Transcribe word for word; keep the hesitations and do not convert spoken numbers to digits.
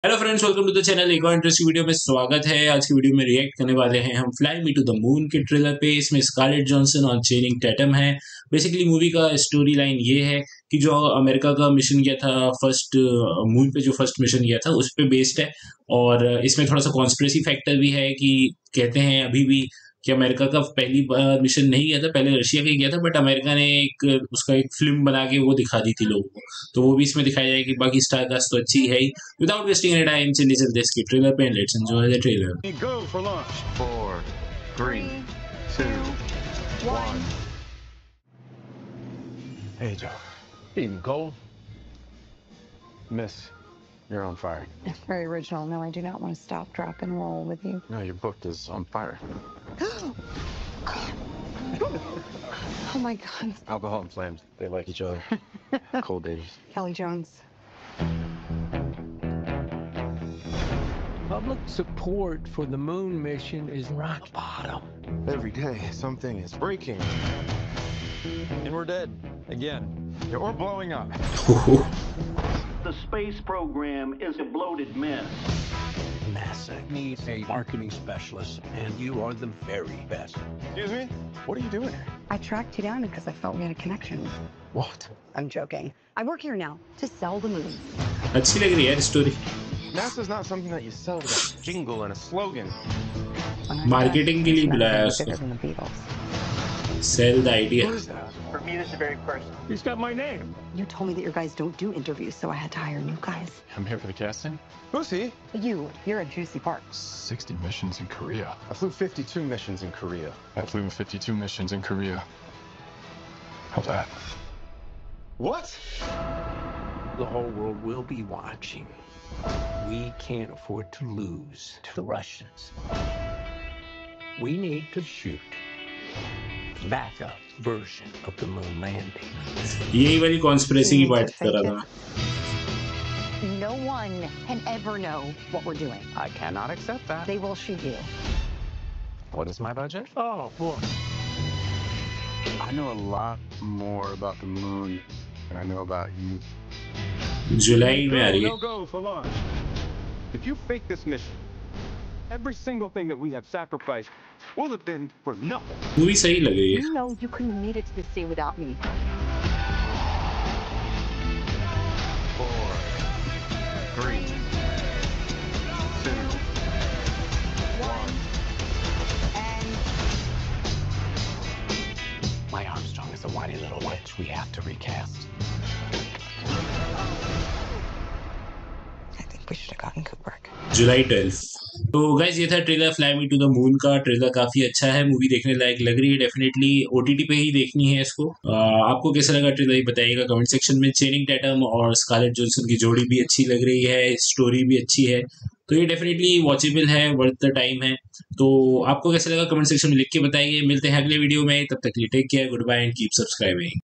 Hello friends, welcome to the channel. एक और interesting video में स्वागत है। आज की वीडियो में रिएक्ट करने वाले हैं हम fly me to the moon के ट्रेलर पे। इसमें स्कारलेट जॉनसन और चेनिंग टैटम है। बेसिकली मूवी का स्टोरी लाइन ये है कि जो अमेरिका का मिशन किया था, फर्स्ट मून पे जो फर्स्ट मिशन किया था उस पे बेस्ड है। और इसमें थोड़ा सा कॉन्स्पिरेसी फैक्टर भी है कि कहते हैं अभी भी कि अमेरिका का पहली बार मिशन नहीं गया था, पहले रशिया का ही गया था, बट अमेरिका ने एक उसका एक फिल्म बना के वो दिखा दी थी लोगों को। तो वो भी इसमें दिखाया जाएगी। बाकी स्टार कास्ट तो अच्छी है ही। Without wasting any time, चलिए चलते हैं इसकी ट्रेलर पे। Let's enjoy the trailer. Go for launch. Four, three, two, one. Hey, Joe. Eating cold? Miss, you're on fire. Very original. No, I do not want to stop, drop, and roll with you. No, your book is on fire. Oh my God. Alcohol and flames, they like each other. Cold days. Kelly Jones. Public support for the moon mission is rock bottom. Every day, something is breaking. And we're dead. Again. Yeah, we're blowing up. The space program is a bloated mess. NASA needs a marketing specialist, and you are the very best. Excuse me? What are you doing here? I tracked you down because I felt we had a connection. What? I'm joking. I work here now to sell the moon. अच्छी लग रही है यार story. NASA's not something that you sell with a jingle and a slogan. Marketing के लिए बुलाया Bigger उसको। than the Beatles. Sell the idea. What is that? For me, this is very personal. He's got my name. You told me that your guys don't do interviews, so I had to hire new guys. I'm here for the casting. Who's he? You, you're a juicy part. sixty missions in Korea. I flew fifty-two missions in Korea. I flew fifty-two missions in Korea. How's that? What? The whole world will be watching. We can't afford to lose to the Russians. We need to shoot backup version of the moon landing. यही वाली conspiracy की बात कर रहा था। No one can ever know what we're doing. I cannot accept that. They will shoot you. What is my budget? Oh boy. I know a lot more about the moon than I know about you. जुलाई में आ रही है। No go for launch. If you fake this mission, every single thing that we have sacrificed will have been for nothing. Movie सही लग रही है। You know you couldn't have made it to this day without me. Four, three, two, one. And My Armstrong is a whiny little witch. We have to recast. I think we should have gotten Kubrick. July twelfth. तो guys ये था trailer fly me to the moon का। Trailer काफी अच्छा है, movie देखने लायक लग रही है। डेफिनेटली ओटीटी पे ही देखनी है इसको। आ, आपको कैसा लगा ट्रेलर ये बताइएगा कमेंट सेक्शन में। चेनिंग टैटम और स्कारलेट जॉनसन की जोड़ी भी अच्छी लग रही है, स्टोरी भी अच्छी है, तो ये डेफिनेटली वॉचेबल है, वर्थ द टाइम है। तो आपको कैसा लगा कमेंट सेक्शन में लिख के बताइए। मिलते हैं अगले वीडियो में, तब तक के लिए take care, goodbye and keep subscribing.